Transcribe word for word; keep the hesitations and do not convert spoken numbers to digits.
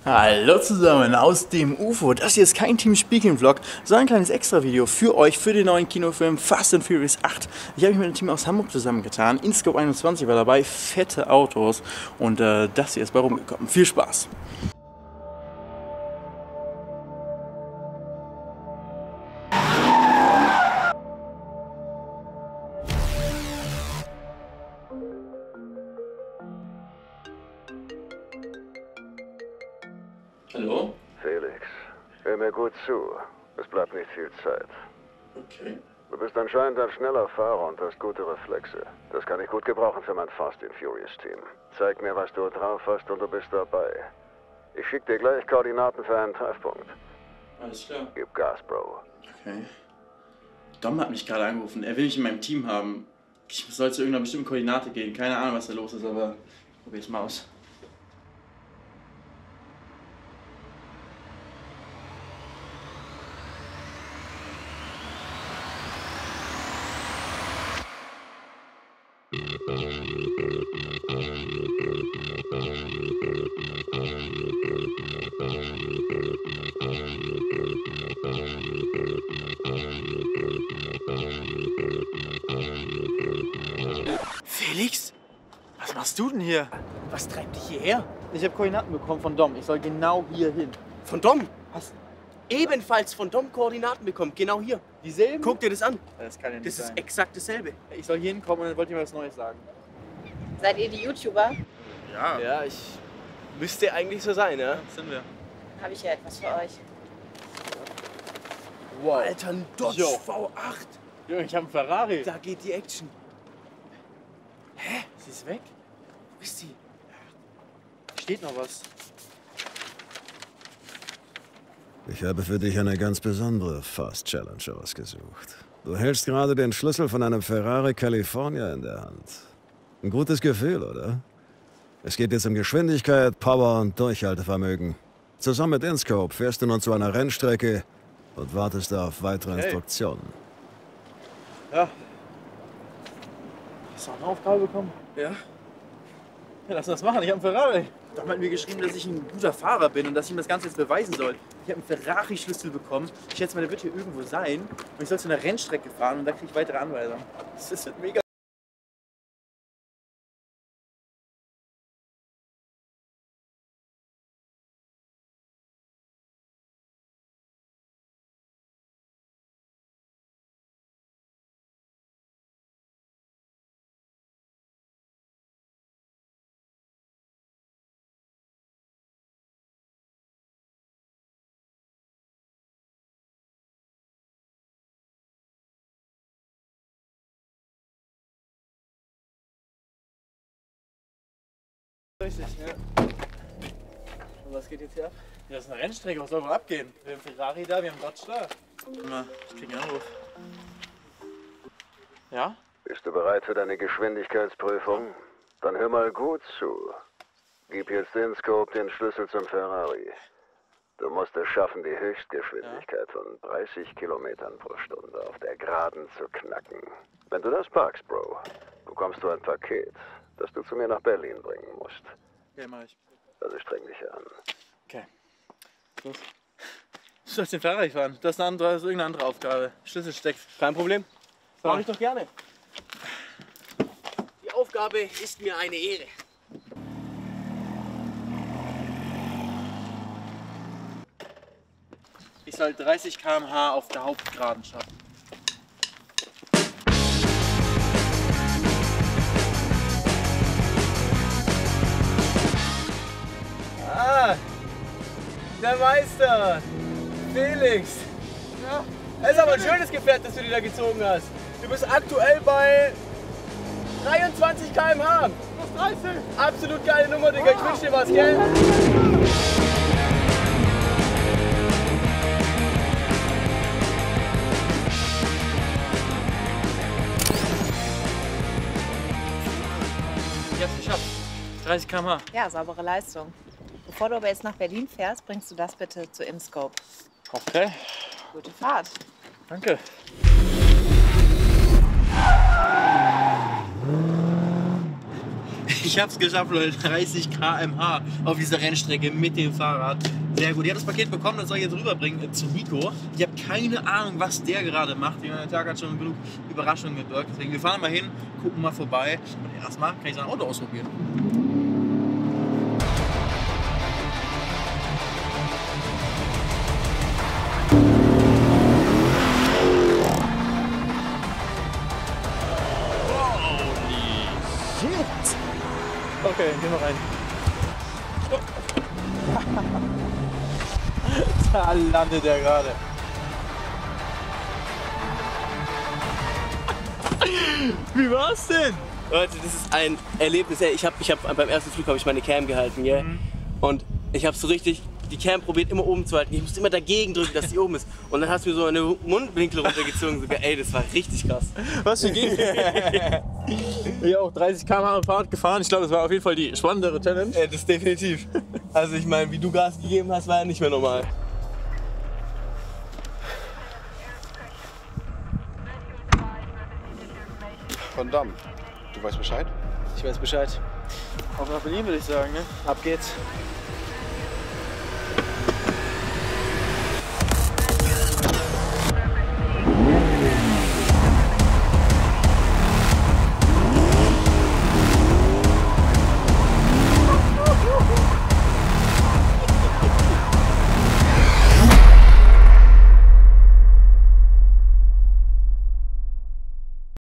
Hallo zusammen aus dem U F O. Das hier ist kein Team-Speaking-Vlog, sondern ein kleines Extra-Video für euch, für den neuen Kinofilm Fast and Furious acht. Ich habe mich mit einem Team aus Hamburg zusammengetan. InScope einundzwanzig war dabei, fette Autos und äh, das hier ist bei rumgekommen. Viel Spaß! Hallo? Felix, hör mir gut zu. Es bleibt nicht viel Zeit. Okay. Du bist anscheinend ein schneller Fahrer und hast gute Reflexe. Das kann ich gut gebrauchen für mein Fast and Furious Team. Zeig mir, was du drauf hast und du bist dabei. Ich schick dir gleich Koordinaten für einen Treffpunkt. Alles klar. Gib Gas, Bro. Okay. Dom hat mich gerade angerufen. Er will mich in meinem Team haben. Ich soll zu irgendeiner bestimmten Koordinate gehen. Keine Ahnung, was da los ist, aber probier's mal aus. Felix? Was machst du denn hier? Was treibt dich hierher? Ich habe Koordinaten bekommen von Dom. Ich soll genau hier hin. Von Dom? Was? Ebenfalls von Dom Koordinaten bekommen, genau hier. Dieselben? Guck dir das an. Das kann ja nicht Das sein. ist exakt dasselbe. Ich soll hier hinkommen und dann wollte ich mir was Neues sagen. Seid ihr die YouTuber? Ja. Ja, ich müsste eigentlich so sein, ja? Das sind wir. Habe ich ja etwas für euch. Wow. Alter, ein Dodge Yo. V acht. Junge, ich habe einen Ferrari. Da geht die Action. Hä? Sie ist weg? Wo ist sie? Steht noch was. Ich habe für dich eine ganz besondere Fast Challenge ausgesucht. Du hältst gerade den Schlüssel von einem Ferrari California in der Hand. Ein gutes Gefühl, oder? Es geht jetzt um Geschwindigkeit, Power und Durchhaltevermögen. Zusammen mit InScope fährst du nun zu einer Rennstrecke und wartest auf weitere Okay. Instruktionen. Ja. Hast du auch eine Aufgabe bekommen? Ja? Ja, lass uns das machen. Ich habe einen Ferrari. Dom hat mir geschrieben, dass ich ein guter Fahrer bin und dass ich ihm das Ganze jetzt beweisen soll. Ich habe einen Ferrari-Schlüssel bekommen. Ich schätze mal, der wird hier irgendwo sein. Und ich soll zu einer Rennstrecke fahren und da kriege ich weitere Anweisungen. Das wird mega. Richtig, ja. Und was geht jetzt hier ab? Ja, das ist eine Rennstrecke, was soll wohl abgehen? Wir haben Ferrari da, wir haben Dodge da. Na, ich krieg einen Anruf. Ja? Bist du bereit für deine Geschwindigkeitsprüfung? Dann hör mal gut zu. Gib jetzt InScope den Schlüssel zum Ferrari. Du musst es schaffen, die Höchstgeschwindigkeit von dreißig Kilometern pro Stunde auf der Geraden zu knacken. Wenn du das packst, Bro, bekommst du ein Paket, das du zu mir nach Berlin bringen musst. Okay, mach ich. Also streng dich an. Okay. Los. Du sollst den Ferrari fahren. Das ist eine andere, das ist irgendeine andere Aufgabe. Schlüssel steckt. Kein Problem. So. Mach ich doch gerne. Die Aufgabe ist mir eine Ehre. Ich soll dreißig Kilometer pro Stunde auf der Hauptgeraden schaffen. Ah, der Meister. Felix. Ja. Das ist aber ein schönes Gefährt, das du dir da gezogen hast. Du bist aktuell bei dreiundzwanzig Kilometer pro Stunde. Was dreißig? Absolut geile Nummer, Digga. Ich wünsch dir was, gell? Ich hab's geschafft. dreißig Kilometer pro Stunde. Ja, saubere Leistung. Bevor du aber jetzt nach Berlin fährst, bringst du das bitte zu InScope. Okay. Gute Fahrt. Danke. Ich hab's geschafft, Leute. dreißig Kilometer pro Stunde auf dieser Rennstrecke mit dem Fahrrad. Sehr gut. Ich habe das Paket bekommen, das soll ich jetzt rüberbringen äh, zu Nico. Ich habe keine Ahnung, was der gerade macht. Der Tag hat schon genug Überraschungen gewirkt. Deswegen, wir fahren mal hin, gucken mal vorbei. Und erstmal kann ich sein Auto ausprobieren. Okay, gehen wir rein. Da landet er gerade. Wie war's denn? Leute, das ist ein Erlebnis. Ich habe ich hab, beim ersten Flug habe ich meine Cam gehalten, gell? Mhm. Und ich habe so richtig die Cam probiert immer oben zu halten. Ich musste immer dagegen drücken, dass die oben ist. Und dann hast du mir so eine Mundwinkel runtergezogen. Sogar, ey, das war richtig krass. Was für ging? Ich auch dreißig Kilometer pro Stunde Fahrrad gefahren. Ich glaube, das war auf jeden Fall die spannendere Challenge. Äh, das definitiv. Also ich meine, wie du Gas gegeben hast, war ja nicht mehr normal. Van Damme, du weißt Bescheid? Ich weiß Bescheid. Auf nach Berlin würde ich sagen, ne? Ab geht's.